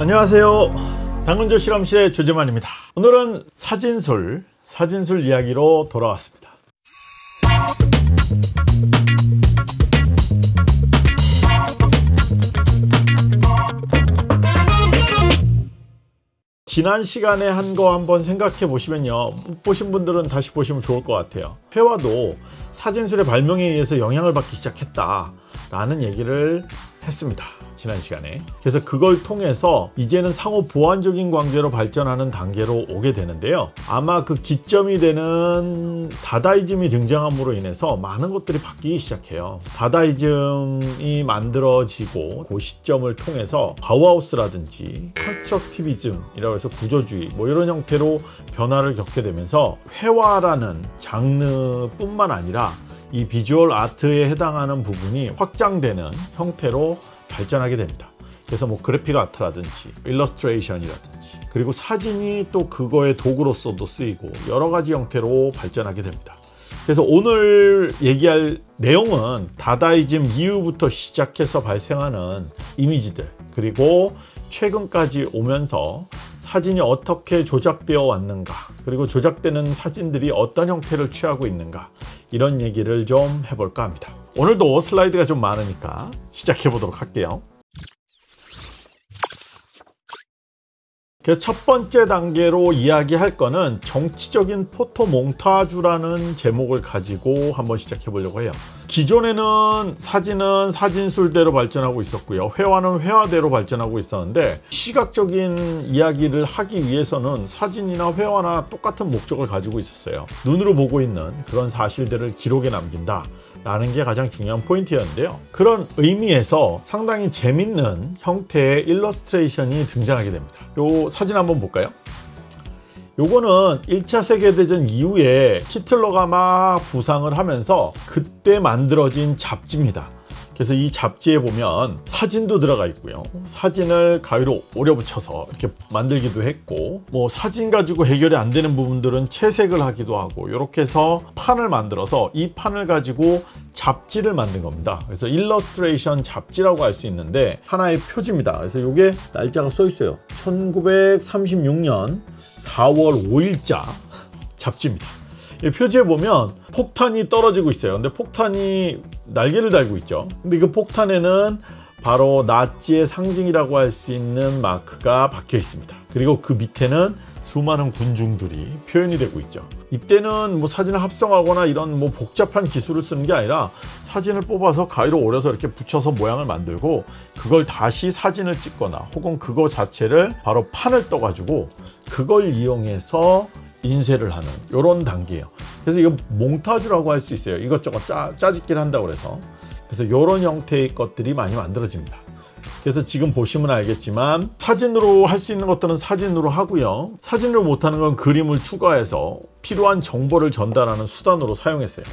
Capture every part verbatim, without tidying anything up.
안녕하세요. 당근조 실험실의 조재만입니다. 오늘은 사진술, 사진술 이야기로 돌아왔습니다. 지난 시간에 한 거 한번 생각해 보시면요, 못 보신 분들은 다시 보시면 좋을 것 같아요. 회화도 사진술의 발명에 의해서 영향을 받기 시작했다 라는 얘기를 했습니다, 지난 시간에. 그래서 그걸 통해서 이제는 상호 보완적인 관계로 발전하는 단계로 오게 되는데요, 아마 그 기점이 되는 다다이즘이 등장함으로 인해서 많은 것들이 바뀌기 시작해요. 다다이즘이 만들어지고 그 시점을 통해서 바우하우스라든지 컨스트럭티비즘이라고 해서 구조주의 뭐 이런 형태로 변화를 겪게 되면서 회화라는 장르뿐만 아니라 이 비주얼 아트에 해당하는 부분이 확장되는 형태로 발전하게 됩니다. 그래서 뭐 그래픽 아트라든지 일러스트레이션이라든지, 그리고 사진이 또 그거의 도구로서도 쓰이고 여러 가지 형태로 발전하게 됩니다. 그래서 오늘 얘기할 내용은 다다이즘 이후부터 시작해서 발생하는 이미지들, 그리고 최근까지 오면서 사진이 어떻게 조작되어 왔는가, 그리고 조작되는 사진들이 어떤 형태를 취하고 있는가, 이런 얘기를 좀 해볼까 합니다. 오늘도 슬라이드가 좀 많으니까 시작해 보도록 할게요. 그래서 첫 번째 단계로 이야기할 거는 정치적인 포토 몽타주라는 제목을 가지고 한번 시작해 보려고 해요. 기존에는 사진은 사진술대로 발전하고 있었고요, 회화는 회화대로 발전하고 있었는데, 시각적인 이야기를 하기 위해서는 사진이나 회화나 똑같은 목적을 가지고 있었어요. 눈으로 보고 있는 그런 사실들을 기록에 남긴다 라는 게 가장 중요한 포인트였는데요, 그런 의미에서 상당히 재밌는 형태의 일러스트레이션이 등장하게 됩니다. 요 사진 한번 볼까요? 요거는 일 차 세계대전 이후에 히틀러가 막 부상을 하면서 그때 만들어진 잡지입니다. 그래서 이 잡지에 보면 사진도 들어가 있고요, 사진을 가위로 오려 붙여서 이렇게 만들기도 했고, 뭐 사진 가지고 해결이 안 되는 부분들은 채색을 하기도 하고, 이렇게 해서 판을 만들어서 이 판을 가지고 잡지를 만든 겁니다. 그래서 일러스트레이션 잡지라고 할 수 있는데 하나의 표지입니다. 그래서 이게 날짜가 써 있어요. 천구백삼십육 년 사월 오일자 잡지입니다. 이 표지에 보면 폭탄이 떨어지고 있어요. 근데 폭탄이 날개를 달고 있죠. 근데 그 폭탄에는 바로 나치의 상징이라고 할 수 있는 마크가 박혀 있습니다. 그리고 그 밑에는 수많은 군중들이 표현이 되고 있죠. 이때는 뭐 사진을 합성하거나 이런 뭐 복잡한 기술을 쓰는 게 아니라 사진을 뽑아서 가위로 오려서 이렇게 붙여서 모양을 만들고, 그걸 다시 사진을 찍거나 혹은 그거 자체를 바로 판을 떠가지고 그걸 이용해서 인쇄를 하는 이런 단계예요. 그래서 이거 몽타주라고 할 수 있어요. 이것저것 짜, 짜집기를 한다고 그래서. 그래서 이런 형태의 것들이 많이 만들어집니다. 그래서 지금 보시면 알겠지만 사진으로 할 수 있는 것들은 사진으로 하고요, 사진으로 못하는 건 그림을 추가해서 필요한 정보를 전달하는 수단으로 사용했어요.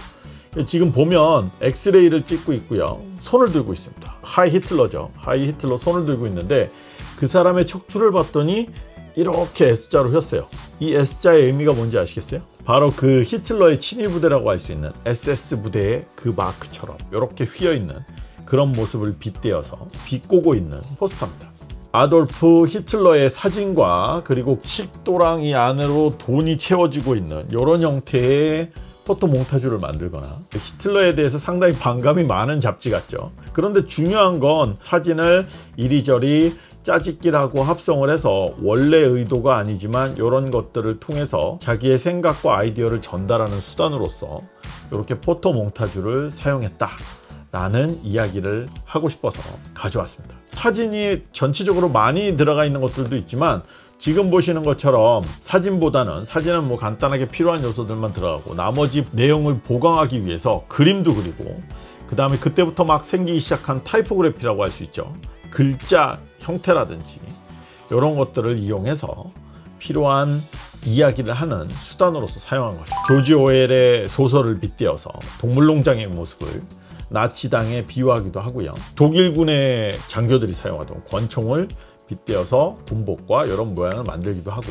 지금 보면 엑스레이를 찍고 있고요, 손을 들고 있습니다. 하이 히틀러죠. 하이 히틀러 손을 들고 있는데, 그 사람의 척추를 봤더니 이렇게 S자로 휘었어요. 이 S자의 의미가 뭔지 아시겠어요? 바로 그 히틀러의 친위 부대라고 할 수 있는 에스에스 부대의 그 마크처럼 이렇게 휘어있는 그런 모습을 빗대어서 비꼬고 있는 포스터입니다. 아돌프 히틀러의 사진과 그리고 식도랑 이 안으로 돈이 채워지고 있는 이런 형태의 포토 몽타주를 만들거나, 히틀러에 대해서 상당히 반감이 많은 잡지 같죠. 그런데 중요한 건 사진을 이리저리 짜집기라고 합성을 해서 원래 의도가 아니지만 이런 것들을 통해서 자기의 생각과 아이디어를 전달하는 수단으로서 이렇게 포토 몽타주를 사용했다 라는 이야기를 하고 싶어서 가져왔습니다. 사진이 전체적으로 많이 들어가 있는 것들도 있지만, 지금 보시는 것처럼 사진보다는, 사진은 뭐 간단하게 필요한 요소들만 들어가고 나머지 내용을 보강하기 위해서 그림도 그리고, 그 다음에 그때부터 막 생기기 시작한 타이포그래피라고 할 수 있죠. 글자 형태라든지 이런 것들을 이용해서 필요한 이야기를 하는 수단으로서 사용한 거죠. 조지 오웰의 소설을 빗대어서 동물농장의 모습을 나치당에 비유하기도 하고요, 독일군의 장교들이 사용하던 권총을 빗대어서 군복과 이런 모양을 만들기도 하고요,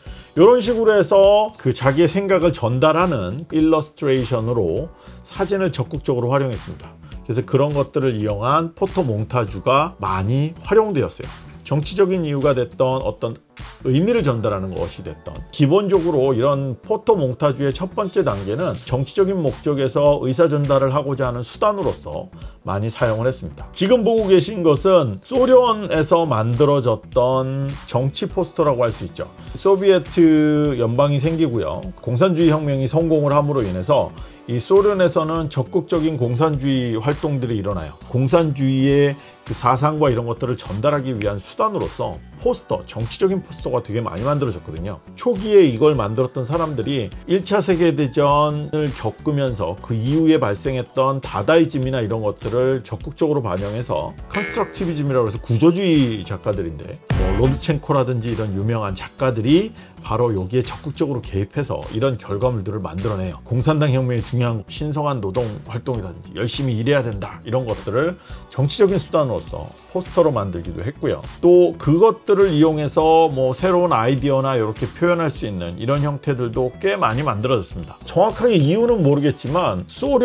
이런 식으로 해서 그 자기의 생각을 전달하는 일러스트레이션으로 사진을 적극적으로 활용했습니다. 그래서 그런 것들을 이용한 포토 몽타주가 많이 활용되었어요. 정치적인 이유가 됐던 어떤 의미를 전달하는 것이 됐던, 기본적으로 이런 포토 몽타주의 첫 번째 단계는 정치적인 목적에서 의사 전달을 하고자 하는 수단으로서 많이 사용을 했습니다. 지금 보고 계신 것은 소련에서 만들어졌던 정치 포스터라고 할 수 있죠. 소비에트 연방이 생기고요, 공산주의 혁명이 성공을 함으로 인해서 이 소련에서는 적극적인 공산주의 활동들이 일어나요. 공산주의의 그 사상과 이런 것들을 전달하기 위한 수단으로서 포스터, 정치적인 포스터가 되게 많이 만들어졌거든요. 초기에 이걸 만들었던 사람들이 일 차 세계대전을 겪으면서 그 이후에 발생했던 다다이즘이나 이런 것들을 적극적으로 반영해서 컨스트럭티비즘이라고 해서 구조주의 작가들인데, 뭐 로드첸코라든지 이런 유명한 작가들이 바로 여기에 적극적으로 개입해서 이런 결과물들을 만들어내요. 공산당 혁명의 중요한 신성한 노동 활동이라든지 열심히 일해야 된다, 이런 것들을 정치적인 수단으로서 포스터로 만들기도 했고요. 또 그것들을 이용해서 뭐 새로운 아이디어나 이렇게 표현할 수 있는 이런 형태들도 꽤 많이 만들어졌습니다. 정확하게 이유는 모르겠지만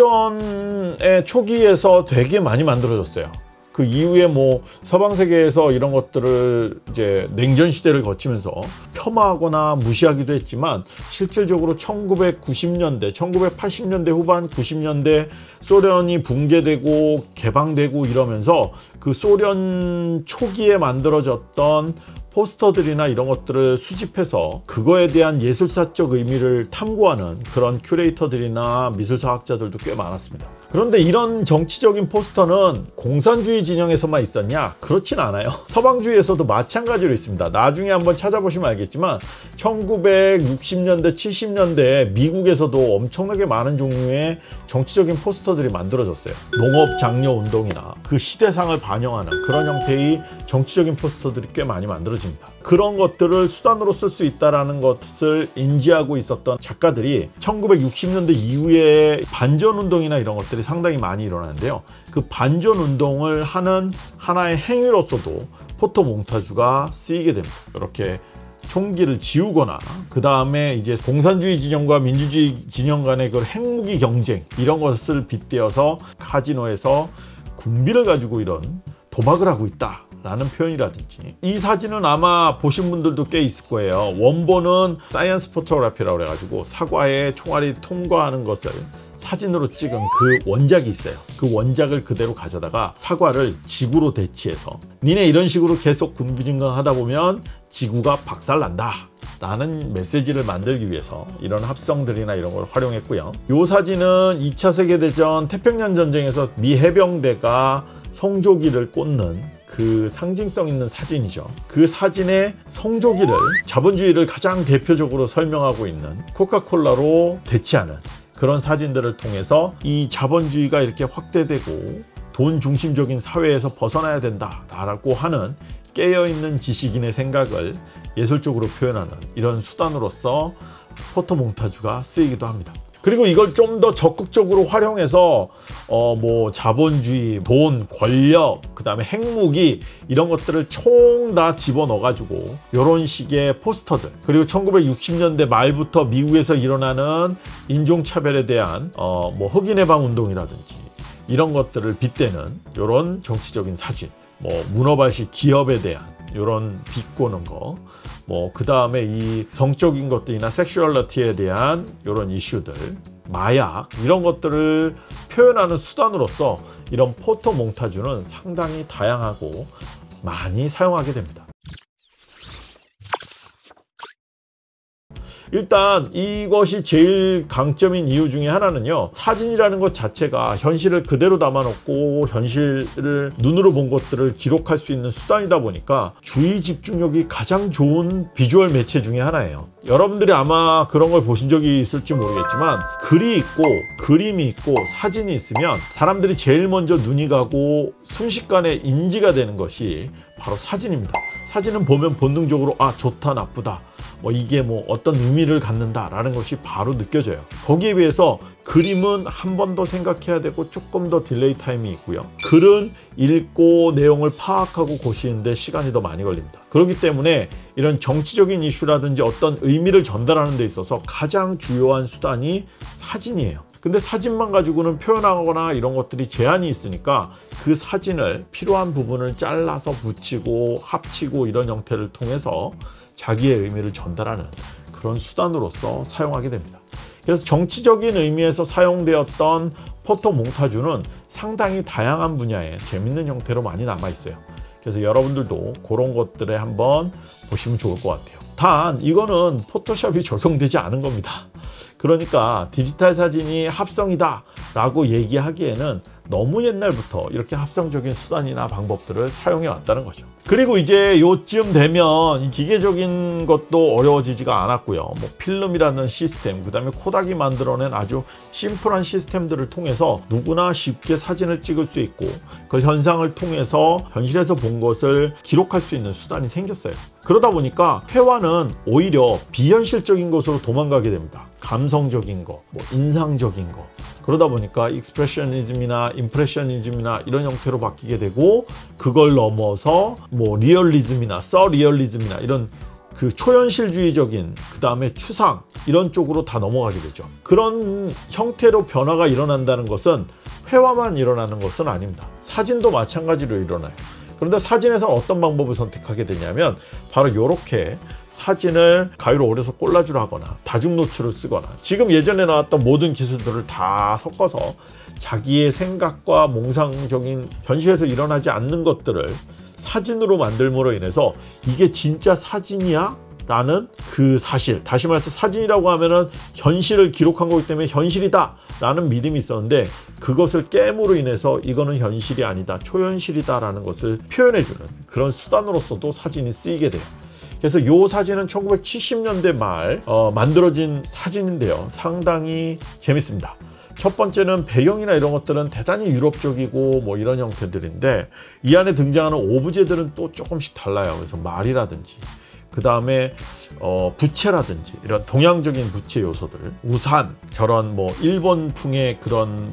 소련의 초기에서 되게 많이 만들어졌어요. 그 이후에 뭐 서방 세계에서 이런 것들을 이제 냉전 시대를 거치면서 폄하하거나 무시하기도 했지만, 실질적으로 천구백구십 년대, 천구백팔십 년대 후반, 구십 년대 소련이 붕괴되고 개방되고 이러면서 그 소련 초기에 만들어졌던 포스터들이나 이런 것들을 수집해서 그거에 대한 예술사적 의미를 탐구하는 그런 큐레이터들이나 미술사학자들도 꽤 많았습니다. 그런데 이런 정치적인 포스터는 공산주의 진영에서만 있었냐? 그렇진 않아요. 서방주의에서도 마찬가지로 있습니다. 나중에 한번 찾아보시면 알겠지만 천구백육십 년대, 칠십 년대에 미국에서도 엄청나게 많은 종류의 정치적인 포스터들이 만들어졌어요. 농업 장려 운동이나 그 시대상을 반영하는 그런 형태의 정치적인 포스터들이 꽤 많이 만들어집니다. 그런 것들을 수단으로 쓸 수 있다는 것을 인지하고 있었던 작가들이 천구백육십 년대 이후에 반전운동이나 이런 것들이 상당히 많이 일어나는데요. 그 반전운동을 하는 하나의 행위로서도 포토 몽타주가 쓰이게 됩니다. 이렇게 총기를 지우거나 그 다음에 이제 공산주의 진영과 민주주의 진영 간의 그 핵무기 경쟁, 이런 것을 빗대어서 카지노에서 군비를 가지고 이런 도박을 하고 있다 라는 표현이라든지, 이 사진은 아마 보신 분들도 꽤 있을 거예요. 원본은 사이언스 포토그래피라고 해가지고 사과에 총알이 통과하는 것을 사진으로 찍은 그 원작이 있어요. 그 원작을 그대로 가져다가 사과를 지구로 대치해서, 니네 이런 식으로 계속 군비 증강하다 보면 지구가 박살난다 라는 메시지를 만들기 위해서 이런 합성들이나 이런 걸 활용했고요. 이 사진은 이 차 세계대전 태평양 전쟁에서 미 해병대가 성조기를 꽂는 그 상징성 있는 사진이죠. 그 사진의 성조기를, 자본주의를 가장 대표적으로 설명하고 있는 코카콜라로 대치하는 그런 사진들을 통해서 이 자본주의가 이렇게 확대되고 돈 중심적인 사회에서 벗어나야 된다라고 하는 깨어있는 지식인의 생각을 예술적으로 표현하는 이런 수단으로서 포토 몽타주가 쓰이기도 합니다. 그리고 이걸 좀 더 적극적으로 활용해서 어 뭐 자본주의, 돈, 권력, 그 다음에 핵무기, 이런 것들을 총 다 집어넣어 가지고 이런 식의 포스터들, 그리고 천구백육십 년대 말부터 미국에서 일어나는 인종차별에 대한 어 뭐 흑인해방 운동이라든지 이런 것들을 빗대는 이런 정치적인 사진, 뭐 문어발식 기업에 대한 이런 비꼬는 거, 뭐 그 다음에 이 성적인 것들이나 섹슈얼리티에 대한 이런 이슈들, 마약, 이런 것들을 표현하는 수단으로서 이런 포토 몽타주는 상당히 다양하고 많이 사용하게 됩니다. 일단 이것이 제일 강점인 이유 중에 하나는요, 사진이라는 것 자체가 현실을 그대로 담아놓고 현실을 눈으로 본 것들을 기록할 수 있는 수단이다 보니까 주의 집중력이 가장 좋은 비주얼 매체 중에 하나예요. 여러분들이 아마 그런 걸 보신 적이 있을지 모르겠지만, 글이 있고 그림이 있고 사진이 있으면 사람들이 제일 먼저 눈이 가고 순식간에 인지가 되는 것이 바로 사진입니다. 사진은 보면 본능적으로 아, 좋다 나쁘다, 뭐 이게 뭐 어떤 의미를 갖는다라는 것이 바로 느껴져요. 거기에 비해서 그림은 한 번 더 생각해야 되고 조금 더 딜레이 타임이 있고요. 글은 읽고 내용을 파악하고 고시는데 시간이 더 많이 걸립니다. 그렇기 때문에 이런 정치적인 이슈라든지 어떤 의미를 전달하는 데 있어서 가장 주요한 수단이 사진이에요. 근데 사진만 가지고는 표현하거나 이런 것들이 제한이 있으니까 그 사진을 필요한 부분을 잘라서 붙이고 합치고 이런 형태를 통해서 자기의 의미를 전달하는 그런 수단으로서 사용하게 됩니다. 그래서 정치적인 의미에서 사용되었던 포토 몽타주는 상당히 다양한 분야에 재밌는 형태로 많이 남아 있어요. 그래서 여러분들도 그런 것들에 한번 보시면 좋을 것 같아요. 단 이거는 포토샵이 적용되지 않은 겁니다. 그러니까 디지털 사진이 합성이다 라고 얘기하기에는 너무 옛날부터 이렇게 합성적인 수단이나 방법들을 사용해 왔다는 거죠. 그리고 이제 요쯤 되면 이 기계적인 것도 어려워지지가 않았고요. 뭐 필름이라는 시스템, 그 다음에 코닥이 만들어낸 아주 심플한 시스템들을 통해서 누구나 쉽게 사진을 찍을 수 있고 그 현상을 통해서 현실에서 본 것을 기록할 수 있는 수단이 생겼어요. 그러다 보니까 회화는 오히려 비현실적인 것으로 도망가게 됩니다. 감성적인 거, 뭐 인상적인 거. 그러다 보니까 익스프레셔니즘이나 임프레셔니즘이나 이런 형태로 바뀌게 되고 그걸 넘어서 뭐 리얼리즘이나 서리얼리즘이나 이런 그 초현실주의적인 그 다음에 추상 이런 쪽으로 다 넘어가게 되죠. 그런 형태로 변화가 일어난다는 것은 회화만 일어나는 것은 아닙니다. 사진도 마찬가지로 일어나요. 그런데 사진에서는 어떤 방법을 선택하게 되냐면 바로 이렇게 사진을 가위로 오려서 콜라주를 하거나 다중 노출을 쓰거나 지금 예전에 나왔던 모든 기술들을 다 섞어서 자기의 생각과 몽상적인 현실에서 일어나지 않는 것들을 사진으로 만들므로 인해서 이게 진짜 사진이야? 라는 그 사실, 다시 말해서 사진이라고 하면은 현실을 기록한 거기 때문에 현실이다 라는 믿음이 있었는데 그것을 깨므로 인해서 이거는 현실이 아니다, 초현실이다 라는 것을 표현해주는 그런 수단으로서도 사진이 쓰이게 돼요. 그래서 이 사진은 천구백칠십 년대 말 어, 만들어진 사진인데요. 상당히 재밌습니다. 첫 번째는 배경이나 이런 것들은 대단히 유럽적이고 뭐 이런 형태들인데 이 안에 등장하는 오브제들은 또 조금씩 달라요. 그래서 말이라든지 그 다음에 어, 부채라든지 이런 동양적인 부채 요소들, 우산, 저런 뭐 일본풍의 그런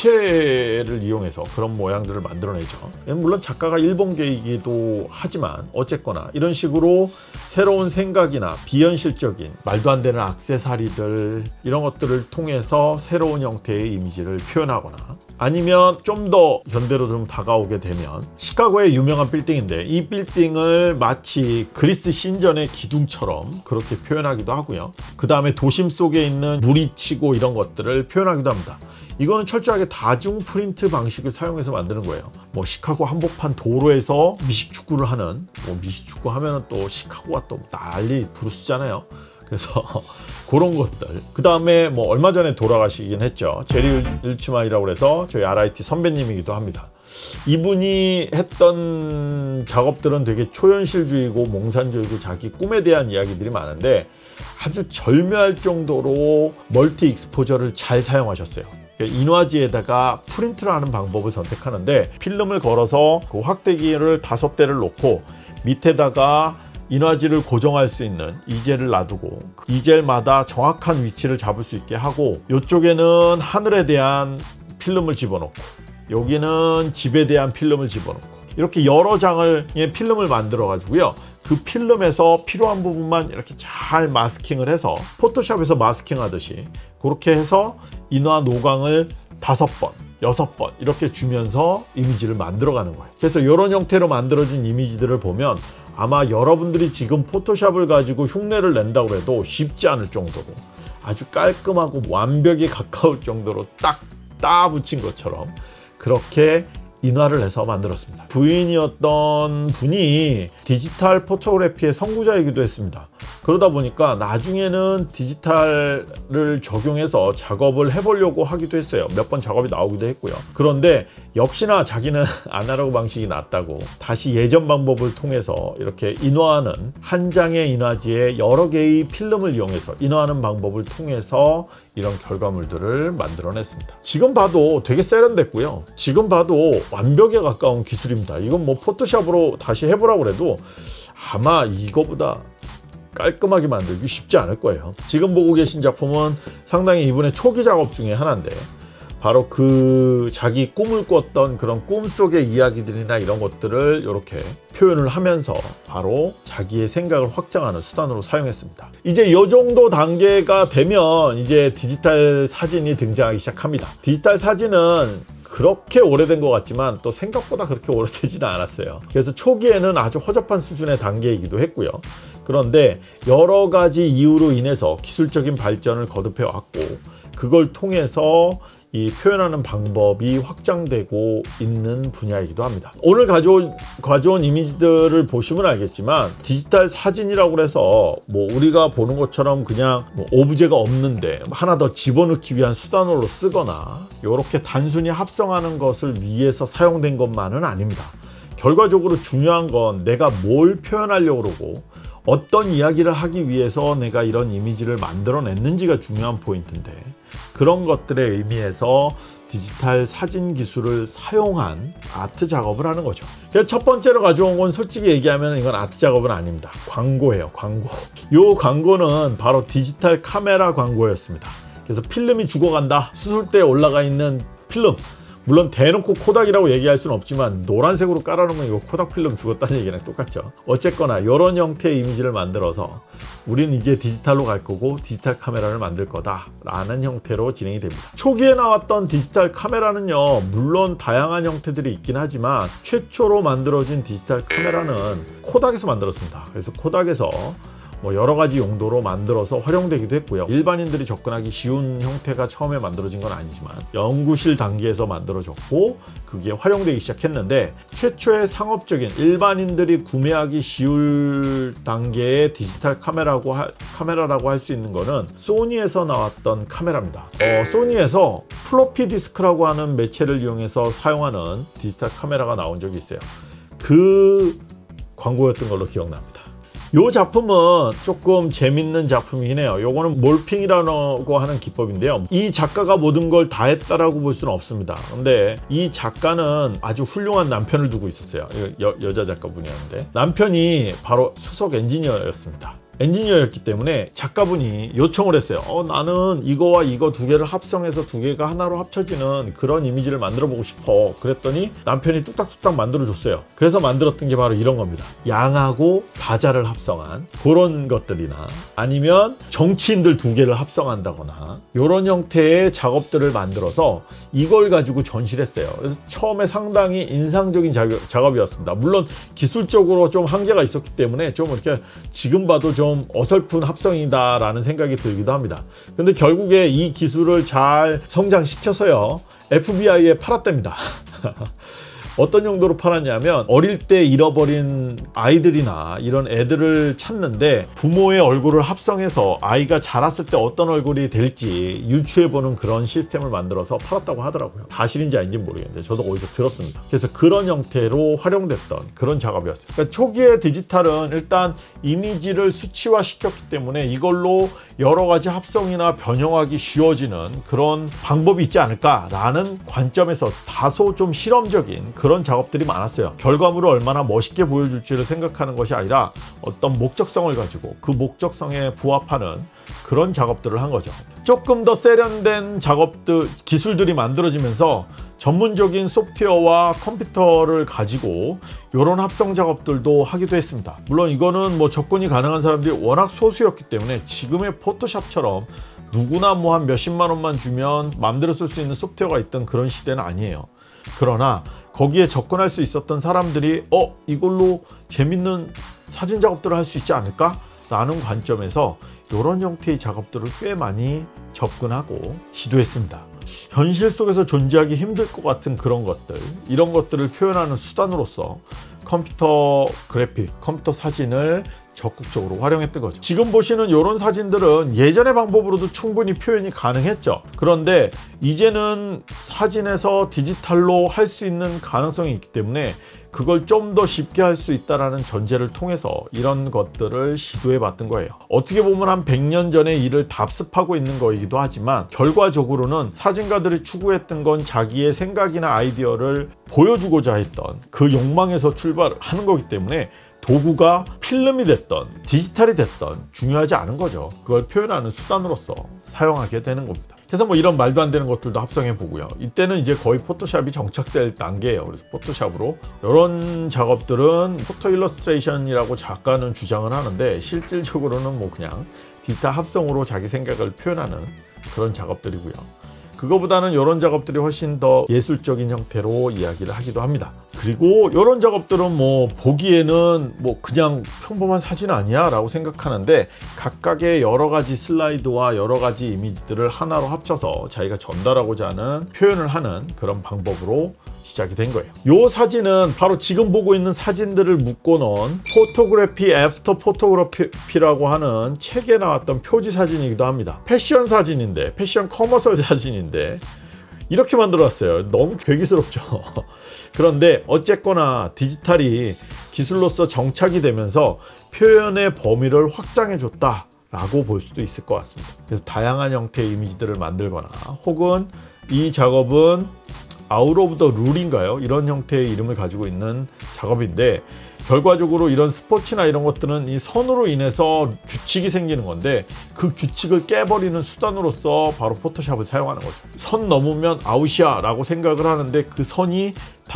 부채를 이용해서 그런 모양들을 만들어내죠. 물론 작가가 일본계이기도 하지만 어쨌거나 이런 식으로 새로운 생각이나 비현실적인 말도 안 되는 액세서리들 이런 것들을 통해서 새로운 형태의 이미지를 표현하거나 아니면 좀 더 현대로 좀 다가오게 되면 시카고의 유명한 빌딩인데 이 빌딩을 마치 그리스 신전의 기둥처럼 그렇게 표현하기도 하고요. 그 다음에 도심 속에 있는 물이 치고 이런 것들을 표현하기도 합니다. 이거는 철저하게 다중 프린트 방식을 사용해서 만드는 거예요. 뭐 시카고 한복판 도로에서 미식축구를 하는, 뭐 미식축구 하면은 또 시카고가 또 난리 부르스잖아요. 그래서 그런 것들. 그 다음에 뭐 얼마 전에 돌아가시긴 했죠. 제리 일츠만이라고 해서 저희 알아이티 선배님이기도 합니다. 이분이 했던 작업들은 되게 초현실주의고 몽산주의고 자기 꿈에 대한 이야기들이 많은데 아주 절묘할 정도로 멀티 익스포저를 잘 사용하셨어요. 인화지에다가 프린트를 하는 방법을 선택하는데 필름을 걸어서 그 확대기를 다섯 대를 놓고 밑에다가 인화지를 고정할 수 있는 이젤을 놔두고 이젤마다 정확한 위치를 잡을 수 있게 하고 이쪽에는 하늘에 대한 필름을 집어넣고 여기는 집에 대한 필름을 집어넣고 이렇게 여러 장을 필름을 만들어 가지고요. 그 필름에서 필요한 부분만 이렇게 잘 마스킹을 해서 포토샵에서 마스킹 하듯이 그렇게 해서 인화 노광을 다섯 번, 여섯 번 이렇게 주면서 이미지를 만들어 가는 거예요. 그래서 이런 형태로 만들어진 이미지들을 보면 아마 여러분들이 지금 포토샵을 가지고 흉내를 낸다고 해도 쉽지 않을 정도로 아주 깔끔하고 완벽에 가까울 정도로 딱 따 붙인 것처럼 그렇게 인화를 해서 만들었습니다. 부인이었던 분이 디지털 포토그래피의 선구자이기도 했습니다. 그러다 보니까 나중에는 디지털을 적용해서 작업을 해보려고 하기도 했어요. 몇 번 작업이 나오기도 했고요. 그런데 역시나 자기는 아날로그 방식이 낫다고 다시 예전 방법을 통해서 이렇게 인화하는 한 장의 인화지에 여러 개의 필름을 이용해서 인화하는 방법을 통해서 이런 결과물들을 만들어냈습니다. 지금 봐도 되게 세련됐고요. 지금 봐도 완벽에 가까운 기술입니다. 이건 뭐 포토샵으로 다시 해보라고 해도 아마 이거보다 깔끔하게 만들기 쉽지 않을 거예요. 지금 보고 계신 작품은 상당히 이분의 초기 작업 중에 하나인데, 바로 그 자기 꿈을 꿨던 그런 꿈속의 이야기들이나 이런 것들을 이렇게 표현을 하면서 바로 자기의 생각을 확장하는 수단으로 사용했습니다. 이제 이 정도 단계가 되면 이제 디지털 사진이 등장하기 시작합니다. 디지털 사진은 그렇게 오래된 것 같지만 또 생각보다 그렇게 오래되지는 않았어요. 그래서 초기에는 아주 허접한 수준의 단계이기도 했고요. 그런데 여러 가지 이유로 인해서 기술적인 발전을 거듭해 왔고, 그걸 통해서 이 표현하는 방법이 확장되고 있는 분야이기도 합니다. 오늘 가져온, 가져온 이미지들을 보시면 알겠지만, 디지털 사진이라고 해서 뭐 우리가 보는 것처럼 그냥 뭐 오브제가 없는데 하나 더 집어넣기 위한 수단으로 쓰거나 이렇게 단순히 합성하는 것을 위해서 사용된 것만은 아닙니다. 결과적으로 중요한 건 내가 뭘 표현하려고 그러고 어떤 이야기를 하기 위해서 내가 이런 이미지를 만들어냈는지가 중요한 포인트인데, 그런 것들의 의미에서 디지털 사진 기술을 사용한 아트 작업을 하는 거죠. 그래서 첫 번째로 가져온 건 솔직히 얘기하면 이건 아트 작업은 아닙니다. 광고예요, 광고. 이 광고는 바로 디지털 카메라 광고였습니다. 그래서 필름이 죽어간다, 수술대에 올라가 있는 필름, 물론 대놓고 코닥이라고 얘기할 수는 없지만 노란색으로 깔아놓으면 이거 코닥 필름 죽었다는 얘기랑 똑같죠. 어쨌거나 이런 형태의 이미지를 만들어서 우리는 이제 디지털로 갈 거고 디지털 카메라를 만들 거다 라는 형태로 진행이 됩니다. 초기에 나왔던 디지털 카메라는요, 물론 다양한 형태들이 있긴 하지만 최초로 만들어진 디지털 카메라는 코닥에서 만들었습니다. 그래서 코닥에서 뭐 여러 가지 용도로 만들어서 활용되기도 했고요. 일반인들이 접근하기 쉬운 형태가 처음에 만들어진 건 아니지만 연구실 단계에서 만들어졌고 그게 활용되기 시작했는데, 최초의 상업적인 일반인들이 구매하기 쉬울 단계의 디지털 카메라고 하, 카메라라고 할 수 있는 거는 소니에서 나왔던 카메라입니다. 어, 소니에서 플로피 디스크라고 하는 매체를 이용해서 사용하는 디지털 카메라가 나온 적이 있어요. 그 광고였던 걸로 기억납니다. 이 작품은 조금 재밌는 작품이긴 해요. 요거는 몰핑이라고 하는 기법인데요, 이 작가가 모든 걸 다 했다라고 볼 수는 없습니다. 근데 이 작가는 아주 훌륭한 남편을 두고 있었어요. 여, 여자 작가분이었는데 남편이 바로 수석 엔지니어였습니다. 엔지니어였기 때문에 작가분이 요청을 했어요. 어, 나는 이거와 이거 두 개를 합성해서 두 개가 하나로 합쳐지는 그런 이미지를 만들어 보고 싶어. 그랬더니 남편이 뚝딱뚝딱 만들어 줬어요. 그래서 만들었던 게 바로 이런 겁니다. 양하고 사자를 합성한 그런 것들이나, 아니면 정치인들 두 개를 합성한다거나 이런 형태의 작업들을 만들어서 이걸 가지고 전시를 했어요. 그래서 처음에 상당히 인상적인 작업, 작업이었습니다. 물론 기술적으로 좀 한계가 있었기 때문에 좀 이렇게 지금 봐도 좀 어설픈 합성이다 라는 생각이 들기도 합니다. 근데 결국에 이 기술을 잘 성장시켜서요 에프비아이에 팔았답니다. 어떤 용도로 팔았냐면, 어릴 때 잃어버린 아이들이나 이런 애들을 찾는데 부모의 얼굴을 합성해서 아이가 자랐을 때 어떤 얼굴이 될지 유추해보는 그런 시스템을 만들어서 팔았다고 하더라고요. 사실인지 아닌지 모르겠는데 저도 어디서 들었습니다. 그래서 그런 형태로 활용됐던 그런 작업이었어요. 그러니까 초기의 디지털은 일단 이미지를 수치화 시켰기 때문에 이걸로 여러 가지 합성이나 변형하기 쉬워지는 그런 방법이 있지 않을까라는 관점에서 다소 좀 실험적인 그런 작업들이 많았어요. 결과물을 얼마나 멋있게 보여줄지를 생각하는 것이 아니라 어떤 목적성을 가지고 그 목적성에 부합하는 그런 작업들을 한 거죠. 조금 더 세련된 작업들, 기술들이 만들어지면서 전문적인 소프트웨어와 컴퓨터를 가지고 이런 합성 작업들도 하기도 했습니다. 물론 이거는 뭐 접근이 가능한 사람들이 워낙 소수였기 때문에 지금의 포토샵처럼 누구나 뭐 한 몇십만 원만 주면 마음대로 쓸 수 있는 소프트웨어가 있던 그런 시대는 아니에요. 그러나 거기에 접근할 수 있었던 사람들이 어? 이걸로 재밌는 사진 작업들을 할 수 있지 않을까? 라는 관점에서 이런 형태의 작업들을 꽤 많이 접근하고 시도했습니다. 현실 속에서 존재하기 힘들 것 같은 그런 것들, 이런 것들을 표현하는 수단으로서 컴퓨터 그래픽, 컴퓨터 사진을 적극적으로 활용했던 거죠. 지금 보시는 이런 사진들은 예전의 방법으로도 충분히 표현이 가능했죠. 그런데 이제는 사진에서 디지털로 할 수 있는 가능성이 있기 때문에 그걸 좀 더 쉽게 할 수 있다는 전제를 통해서 이런 것들을 시도해 봤던 거예요. 어떻게 보면 한 백 년 전의 일을 답습하고 있는 거이기도 하지만 결과적으로는 사진가들이 추구했던 건 자기의 생각이나 아이디어를 보여주고자 했던 그 욕망에서 출발하는 거기 때문에 도구가 필름이 됐던 디지털이 됐던 중요하지 않은 거죠. 그걸 표현하는 수단으로서 사용하게 되는 겁니다. 그래서 뭐 이런 말도 안 되는 것들도 합성해 보고요. 이때는 이제 거의 포토샵이 정착될 단계예요. 그래서 포토샵으로 이런 작업들은 포토 일러스트레이션이라고 작가는 주장을 하는데 실질적으로는 뭐 그냥 디지털 합성으로 자기 생각을 표현하는 그런 작업들이고요. 그거보다는 이런 작업들이 훨씬 더 예술적인 형태로 이야기를 하기도 합니다. 그리고 이런 작업들은 뭐 보기에는 뭐 그냥 평범한 사진 아니야 라고 생각하는데 각각의 여러 가지 슬라이드와 여러 가지 이미지들을 하나로 합쳐서 자기가 전달하고자 하는 표현을 하는 그런 방법으로 시작이 된 거예요. 이 사진은 바로 지금 보고 있는 사진들을 묶어놓은 포토그래피 애프터 포토그래피라고 하는 책에 나왔던 표지 사진이기도 합니다. 패션 사진인데, 패션 커머셜 사진인데 이렇게 만들어놨어요. 너무 괴기스럽죠. 그런데 어쨌거나 디지털이 기술로서 정착이 되면서 표현의 범위를 확장해줬다 라고 볼 수도 있을 것 같습니다. 그래서 다양한 형태의 이미지들을 만들거나 혹은 이 작업은 아웃 오브 더 룰인가요? 이런 형태의 이름을 가지고 있는 작업인데 결과적으로 이런 스포츠나 이런 것들은 이 선으로 인해서 규칙이 생기는 건데 그 규칙을 깨버리는 수단으로서 바로 포토샵을 사용하는 거죠. 선 넘으면 아웃이야 라고 생각을 하는데 그 선이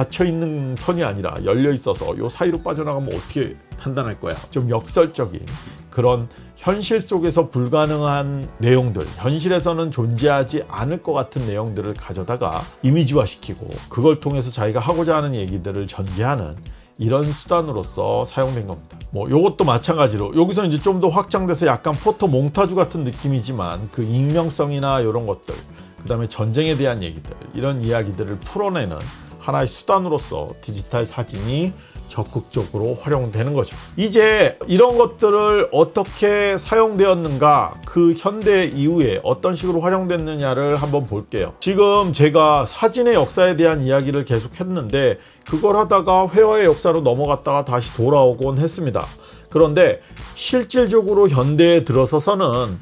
닫혀있는 선이 아니라 열려 있어서 요 사이로 빠져나가면 어떻게 판단할 거야. 좀 역설적인 그런 현실 속에서 불가능한 내용들, 현실에서는 존재하지 않을 것 같은 내용들을 가져다가 이미지화시키고 그걸 통해서 자기가 하고자 하는 얘기들을 전개하는 이런 수단으로서 사용된 겁니다. 뭐 요것도 마찬가지로 여기서 이제 좀 더 확장돼서 약간 포토 몽타주 같은 느낌이지만 그 익명성이나 이런 것들, 그 다음에 전쟁에 대한 얘기들, 이런 이야기들을 풀어내는 하나의 수단으로서 디지털 사진이 적극적으로 활용되는 거죠. 이제 이런 것들을 어떻게 사용되었는가, 그 현대 이후에 어떤 식으로 활용됐느냐를 한번 볼게요. 지금 제가 사진의 역사에 대한 이야기를 계속 했는데 그걸 하다가 회화의 역사로 넘어갔다가 다시 돌아오곤 했습니다. 그런데 실질적으로 현대에 들어서서는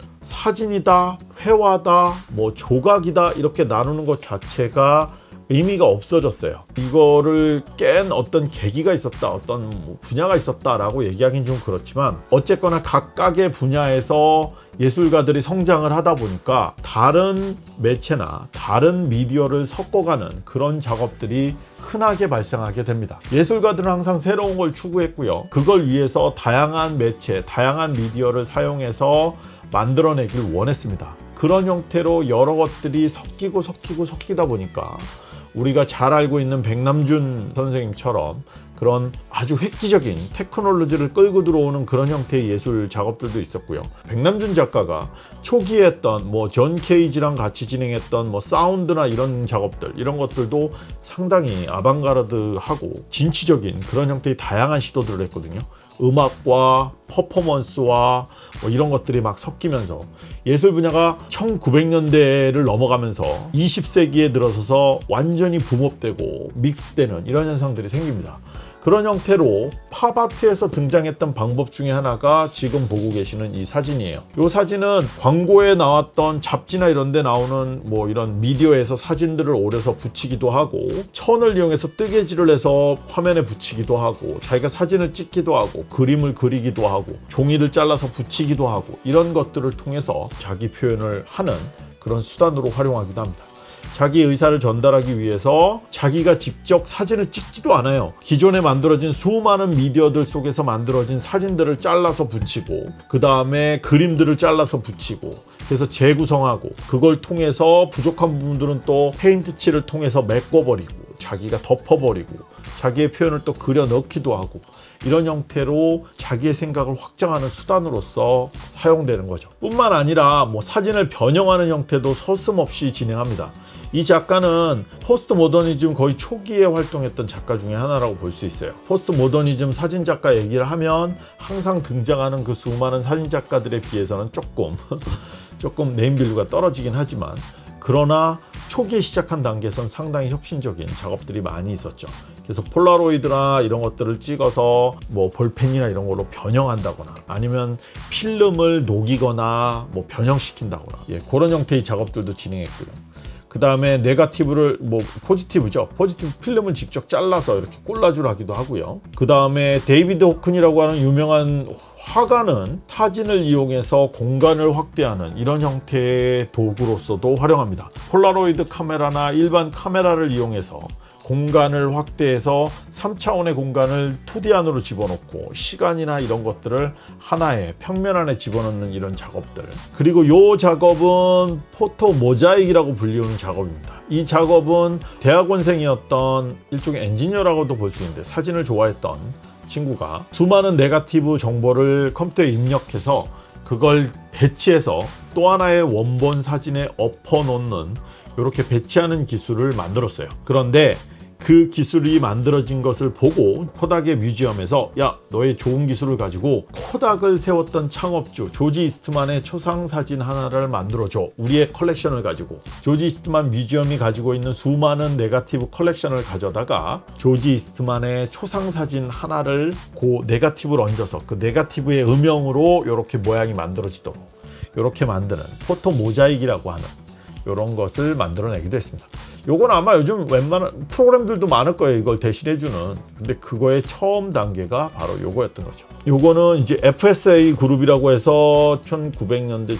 사진이다, 회화다, 뭐 조각이다 이렇게 나누는 것 자체가 의미가 없어졌어요. 이거를 깬 어떤 계기가 있었다, 어떤 분야가 있었다라고 얘기하기는 좀 그렇지만 어쨌거나 각각의 분야에서 예술가들이 성장을 하다 보니까 다른 매체나 다른 미디어를 섞어가는 그런 작업들이 흔하게 발생하게 됩니다. 예술가들은 항상 새로운 걸 추구했고요. 그걸 위해서 다양한 매체, 다양한 미디어를 사용해서 만들어내길 원했습니다. 그런 형태로 여러 것들이 섞이고 섞이고 섞이다 보니까 우리가 잘 알고 있는 백남준 선생님처럼 그런 아주 획기적인 테크놀로지를 끌고 들어오는 그런 형태의 예술 작업들도 있었고요. 백남준 작가가 초기에 했던 뭐 존 케이지랑 같이 진행했던 뭐 사운드나 이런 작업들, 이런 것들도 상당히 아방가르드하고 진취적인 그런 형태의 다양한 시도들을 했거든요. 음악과 퍼포먼스와 뭐 이런 것들이 막 섞이면서 예술 분야가 천구백 년대를 넘어가면서 이십 세기에 들어서서 완전히 붐업되고 믹스되는 이런 현상들이 생깁니다. 그런 형태로 팝아트에서 등장했던 방법 중에 하나가 지금 보고 계시는 이 사진이에요. 이 사진은 광고에 나왔던 잡지나 이런 데 나오는 뭐 이런 미디어에서 사진들을 오려서 붙이기도 하고, 천을 이용해서 뜨개질을 해서 화면에 붙이기도 하고, 자기가 사진을 찍기도 하고, 그림을 그리기도 하고, 종이를 잘라서 붙이기도 하고, 이런 것들을 통해서 자기 표현을 하는 그런 수단으로 활용하기도 합니다. 자기 의사를 전달하기 위해서 자기가 직접 사진을 찍지도 않아요. 기존에 만들어진 수많은 미디어들 속에서 만들어진 사진들을 잘라서 붙이고, 그 다음에 그림들을 잘라서 붙이고, 그래서 재구성하고, 그걸 통해서 부족한 부분들은 또 페인트 칠을 통해서 메꿔버리고, 자기가 덮어버리고, 자기의 표현을 또 그려 넣기도 하고, 이런 형태로 자기의 생각을 확장하는 수단으로서 사용되는 거죠. 뿐만 아니라 뭐 사진을 변형하는 형태도 서슴없이 진행합니다. 이 작가는 포스트 모더니즘 거의 초기에 활동했던 작가 중에 하나라고 볼 수 있어요. 포스트 모더니즘 사진 작가 얘기를 하면 항상 등장하는 그 수많은 사진 작가들에 비해서는 조금 조금 네임밸류가 떨어지긴 하지만, 그러나 초기에 시작한 단계에선 상당히 혁신적인 작업들이 많이 있었죠. 그래서 폴라로이드나 이런 것들을 찍어서 뭐 볼펜이나 이런 걸로 변형한다거나, 아니면 필름을 녹이거나 뭐 변형시킨다거나, 예, 그런 형태의 작업들도 진행했고요. 그 다음에 네거티브를 뭐 포지티브죠. 포지티브 필름을 직접 잘라서 이렇게 콜라주를 하기도 하고요. 그 다음에 데이비드 호큰이라고 하는 유명한 화가는 사진을 이용해서 공간을 확대하는 이런 형태의 도구로서도 활용합니다. 폴라로이드 카메라나 일반 카메라를 이용해서 공간을 확대해서 삼 차원의 공간을 투 디 안으로 집어넣고 시간이나 이런 것들을 하나의 평면 안에 집어넣는 이런 작업들, 그리고 이 작업은 포토 모자익이라고 불리우는 작업입니다. 이 작업은 대학원생이었던 일종의 엔지니어라고도 볼 수 있는데 사진을 좋아했던 친구가 수많은 네거티브 정보를 컴퓨터에 입력해서 그걸 배치해서 또 하나의 원본 사진에 엎어 놓는 이렇게 배치하는 기술을 만들었어요. 그런데 그 기술이 만들어진 것을 보고 코닥의 뮤지엄에서 야, 너의 좋은 기술을 가지고 코닥을 세웠던 창업주 조지 이스트만의 초상사진 하나를 만들어줘. 우리의 컬렉션을 가지고. 조지 이스트만 뮤지엄이 가지고 있는 수많은 네거티브 컬렉션을 가져다가 조지 이스트만의 초상사진 하나를 그 네거티브를 얹어서 그 네거티브의 음영으로 이렇게 모양이 만들어지도록 이렇게 만드는 포토 모자익이라고 하는 이런 것을 만들어내기도 했습니다. 요건 아마 요즘 웬만한 프로그램들도 많을 거예요, 이걸 대신해주는. 근데 그거의 처음 단계가 바로 요거였던 거죠. 요거는 이제 에프 에스 에이 그룹이라고 해서 천구백 년대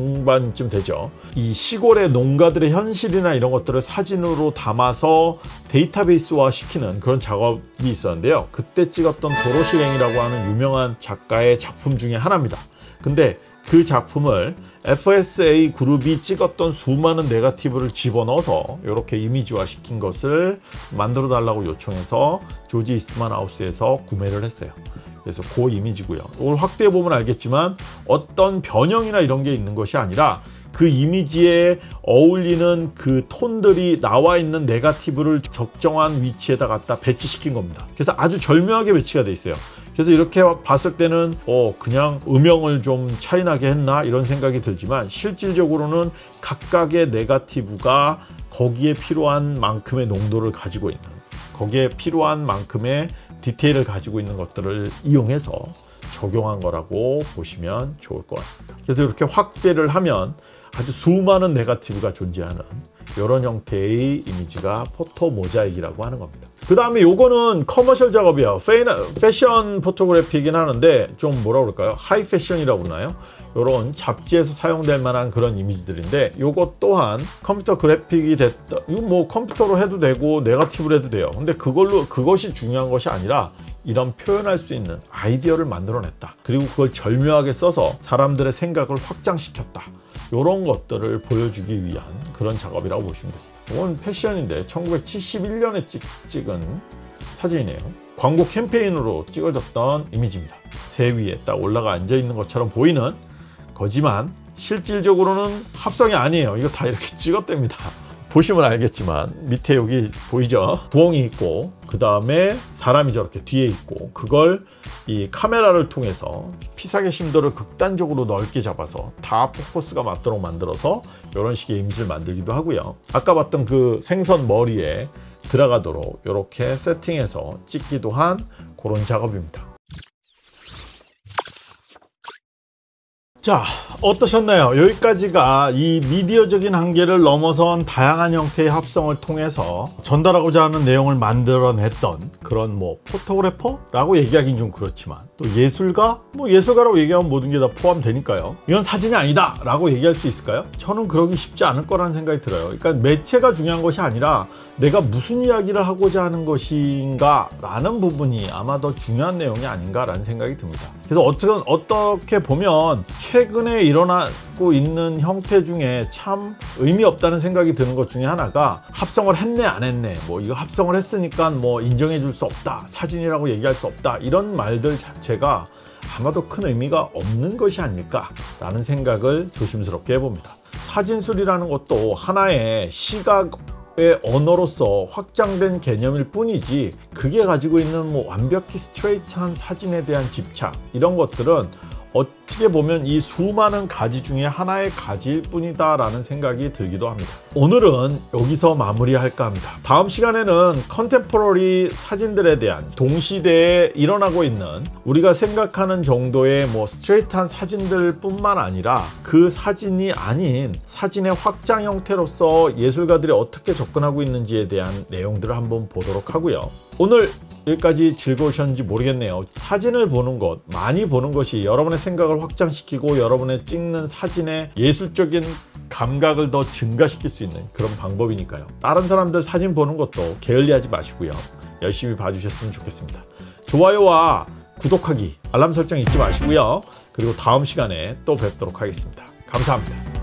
중반쯤 되죠. 이 시골의 농가들의 현실이나 이런 것들을 사진으로 담아서 데이터베이스화 시키는 그런 작업이 있었는데요. 그때 찍었던 도로시 랭이라고 하는 유명한 작가의 작품 중에 하나입니다. 근데 그 작품을 에프 에스 에이 그룹이 찍었던 수많은 네거티브를 집어넣어서 이렇게 이미지화 시킨 것을 만들어 달라고 요청해서 조지 이스트만 하우스에서 구매를 했어요. 그래서 그 이미지고요. 이걸 확대해 보면 알겠지만 어떤 변형이나 이런 게 있는 것이 아니라 그 이미지에 어울리는 그 톤들이 나와 있는 네거티브를 적정한 위치에다 갖다 배치시킨 겁니다. 그래서 아주 절묘하게 배치가 돼 있어요. 그래서 이렇게 봤을 때는 어 그냥 음영을 좀 차이나게 했나 이런 생각이 들지만 실질적으로는 각각의 네거티브가 거기에 필요한 만큼의 농도를 가지고 있는, 거기에 필요한 만큼의 디테일을 가지고 있는 것들을 이용해서 적용한 거라고 보시면 좋을 것 같습니다. 그래서 이렇게 확대를 하면 아주 수많은 네거티브가 존재하는 이런 형태의 이미지가 포토 모자익이라고 하는 겁니다. 그 다음에 요거는 커머셜 작업이야. 패션 포토그래피이긴 하는데 좀 뭐라 그럴까요? 하이 패션이라고 그러나요? 요런 잡지에서 사용될 만한 그런 이미지들인데 요것 또한 컴퓨터 그래픽이 됐다. 이거 뭐 컴퓨터로 해도 되고 네거티브로 해도 돼요. 근데 그걸로 그것이 중요한 것이 아니라 이런 표현할 수 있는 아이디어를 만들어냈다. 그리고 그걸 절묘하게 써서 사람들의 생각을 확장시켰다. 이런 것들을 보여주기 위한 그런 작업이라고 보시면 됩니다. 이건 패션인데 천구백칠십일 년에 찍, 찍은 사진이네요. 광고 캠페인으로 찍어졌던 이미지입니다. 새 위에 딱 올라가 앉아 있는 것처럼 보이는 거지만 실질적으로는 합성이 아니에요. 이거 다 이렇게 찍었답니다. 보시면 알겠지만 밑에 여기 보이죠? 부엉이 있고 그 다음에 사람이 저렇게 뒤에 있고 그걸 이 카메라를 통해서 피사계 심도를 극단적으로 넓게 잡아서 다 포커스가 맞도록 만들어서 이런 식의 이미지를 만들기도 하고요. 아까 봤던 그 생선 머리에 들어가도록 이렇게 세팅해서 찍기도 한 그런 작업입니다. 자, 어떠셨나요? 여기까지가 이 미디어적인 한계를 넘어선 다양한 형태의 합성을 통해서 전달하고자 하는 내용을 만들어냈던 그런 뭐 포토그래퍼라고 얘기하기는 좀 그렇지만 또 예술가? 뭐 예술가라고 얘기하면 모든 게 다 포함되니까요. 이건 사진이 아니다 라고 얘기할 수 있을까요? 저는 그러기 쉽지 않을 거라는 생각이 들어요. 그러니까 매체가 중요한 것이 아니라 내가 무슨 이야기를 하고자 하는 것인가 라는 부분이 아마 더 중요한 내용이 아닌가 라는 생각이 듭니다. 그래서 어떻게, 어떻게 보면 최근에 일어나고 있는 형태 중에 참 의미 없다는 생각이 드는 것 중에 하나가 합성을 했네 안 했네, 뭐 이거 합성을 했으니까 뭐 인정해 줄 수 없다, 사진이라고 얘기할 수 없다, 이런 말들 자체가 아마도 큰 의미가 없는 것이 아닐까 라는 생각을 조심스럽게 해봅니다. 사진술이라는 것도 하나의 시각의 언어로서 확장된 개념일 뿐이지 그게 가지고 있는 뭐 완벽히 스트레이트한 사진에 대한 집착, 이런 것들은 어떻게 어떻게 보면 이 수많은 가지 중에 하나의 가지일 뿐이다 라는 생각이 들기도 합니다. 오늘은 여기서 마무리할까 합니다. 다음 시간에는 컨템포러리 사진들에 대한 동시대에 일어나고 있는 우리가 생각하는 정도의 뭐 스트레이트한 사진들 뿐만 아니라 그 사진이 아닌 사진의 확장 형태로서 예술가들이 어떻게 접근하고 있는지에 대한 내용들을 한번 보도록 하고요. 오늘 여기까지 즐거우셨는지 모르겠네요. 사진을 보는 것, 많이 보는 것이 여러분의 생각을 확장시키고 여러분의 찍는 사진의 예술적인 감각을 더 증가시킬 수 있는 그런 방법이니까요. 다른 사람들 사진 보는 것도 게을리하지 마시고요. 열심히 봐주셨으면 좋겠습니다. 좋아요와 구독하기, 알람 설정 잊지 마시고요. 그리고 다음 시간에 또 뵙도록 하겠습니다. 감사합니다.